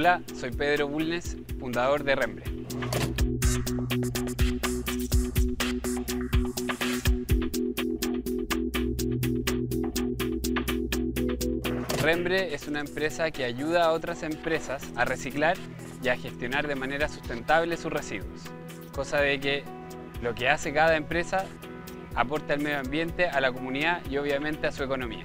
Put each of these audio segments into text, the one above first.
Hola, soy Pedro Bulnes, fundador de Rembre. Rembre es una empresa que ayuda a otras empresas a reciclar y a gestionar de manera sustentable sus residuos, cosa de que lo que hace cada empresa aporta al medio ambiente, a la comunidad y obviamente a su economía.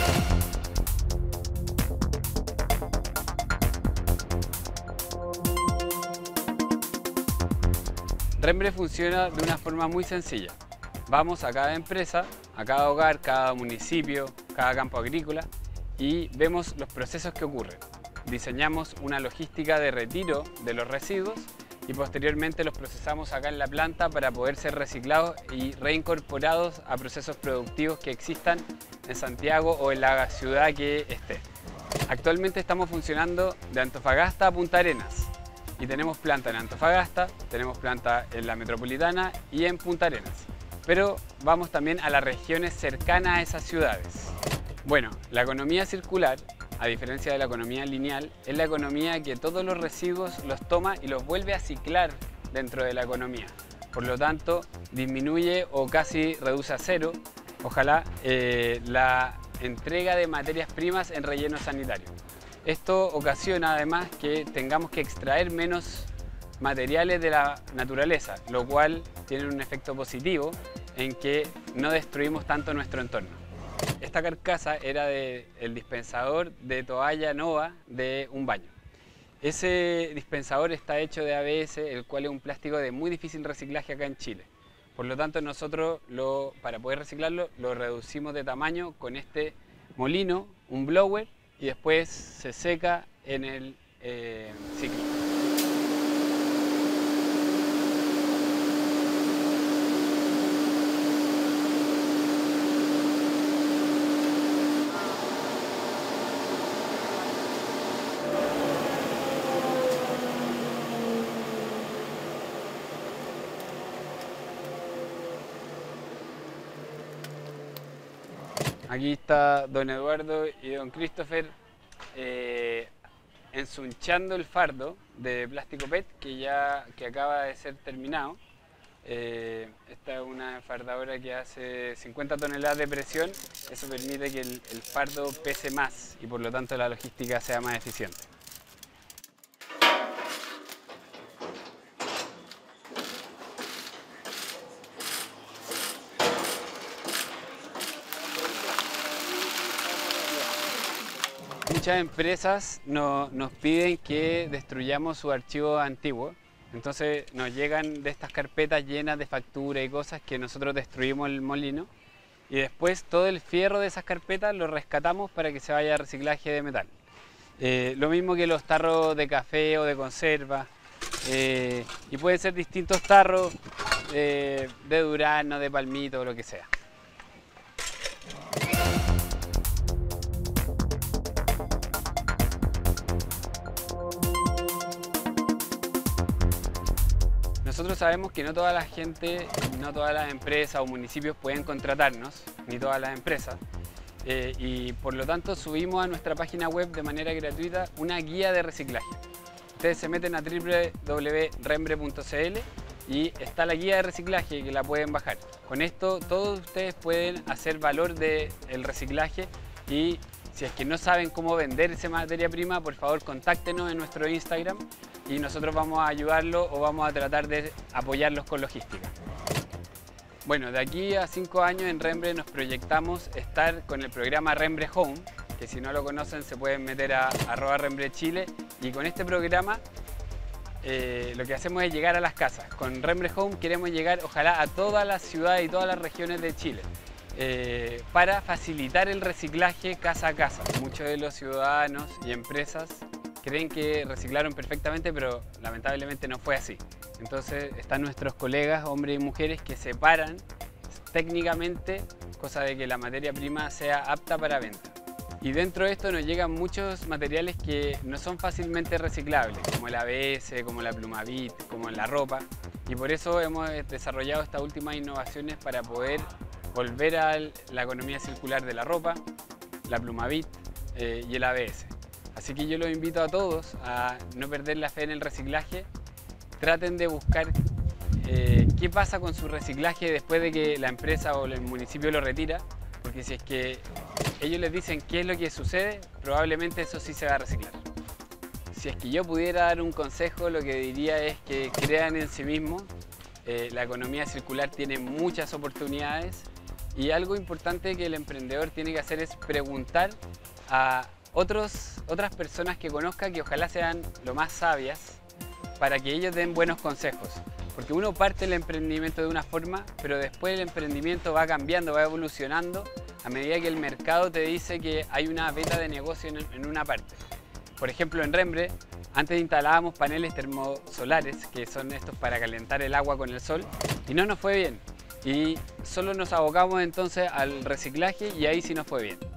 Rembre funciona de una forma muy sencilla. Vamos a cada empresa, a cada hogar, cada municipio, cada campo agrícola y vemos los procesos que ocurren. Diseñamos una logística de retiro de los residuos y posteriormente los procesamos acá en la planta para poder ser reciclados y reincorporados a procesos productivos que existan en Santiago o en la ciudad que esté. Actualmente estamos funcionando de Antofagasta a Punta Arenas y tenemos planta en Antofagasta, tenemos planta en la Metropolitana y en Punta Arenas, pero vamos también a las regiones cercanas a esas ciudades. Bueno, la economía circular, a diferencia de la economía lineal, es la economía que todos los residuos los toma y los vuelve a ciclar dentro de la economía. Por lo tanto, disminuye o casi reduce a cero, ojalá, la entrega de materias primas en relleno sanitario. Esto ocasiona además que tengamos que extraer menos materiales de la naturaleza, lo cual tiene un efecto positivo en que no destruimos tanto nuestro entorno. Esta carcasa era del dispensador de toalla Nova de un baño. Ese dispensador está hecho de ABS, el cual es un plástico de muy difícil reciclaje acá en Chile. Por lo tanto, nosotros para poder reciclarlo lo reducimos de tamaño con este molino, un blower, y después se seca en el ciclo. Aquí está don Eduardo y don Christopher ensunchando el fardo de plástico PET que acaba de ser terminado. Esta es una fardadora que hace 50 toneladas de presión. Eso permite que el fardo pese más y por lo tanto la logística sea más eficiente. Muchas empresas nos piden que destruyamos su archivo antiguo, entonces nos llegan de estas carpetas llenas de facturas y cosas que nosotros destruimos el molino y después todo el fierro de esas carpetas lo rescatamos para que se vaya a reciclaje de metal. Lo mismo que los tarros de café o de conserva, y pueden ser distintos tarros de durazno, de palmito o lo que sea. Nosotros sabemos que no toda la gente, no todas las empresas o municipios pueden contratarnos, ni todas las empresas, y por lo tanto subimos a nuestra página web de manera gratuita una guía de reciclaje. Ustedes se meten a www.rembre.cl y está la guía de reciclaje que la pueden bajar. Con esto todos ustedes pueden hacer valor del reciclaje y si es que no saben cómo vender esa materia prima, por favor contáctenos en nuestro Instagram y nosotros vamos a ayudarlos o vamos a tratar de apoyarlos con logística. Bueno, de aquí a 5 años en Rembre nos proyectamos estar con el programa Rembre Home, que si no lo conocen se pueden meter a @rembrechile y con este programa lo que hacemos es llegar a las casas. Con Rembre Home queremos llegar ojalá a todas las ciudades y todas las regiones de Chile. Para facilitar el reciclaje casa a casa. Muchos de los ciudadanos y empresas creen que reciclaron perfectamente, pero lamentablemente no fue así. Entonces están nuestros colegas, hombres y mujeres, que separan técnicamente, cosa de que la materia prima sea apta para venta. Y dentro de esto nos llegan muchos materiales que no son fácilmente reciclables, como el ABS, como la Plumavit, como la ropa. Y por eso hemos desarrollado estas últimas innovaciones para poder volver a la economía circular de la ropa, la Plumavit y el ABS. Así que yo los invito a todos a no perder la fe en el reciclaje. Traten de buscar qué pasa con su reciclaje después de que la empresa o el municipio lo retira, porque si es que ellos les dicen qué es lo que sucede, probablemente eso sí se va a reciclar. Si es que yo pudiera dar un consejo, lo que diría es que crean en sí mismos. La economía circular tiene muchas oportunidades y algo importante que el emprendedor tiene que hacer es preguntar a otras personas que conozca, que ojalá sean lo más sabias, para que ellos den buenos consejos. Porque uno parte el emprendimiento de una forma, pero después el emprendimiento va cambiando, va evolucionando a medida que el mercado te dice que hay una beta de negocio en una parte. Por ejemplo, en Rembre, antes instalábamos paneles termosolares, que son estos para calentar el agua con el sol, y no nos fue bien. Y solo nos abocamos entonces al reciclaje y ahí sí nos fue bien.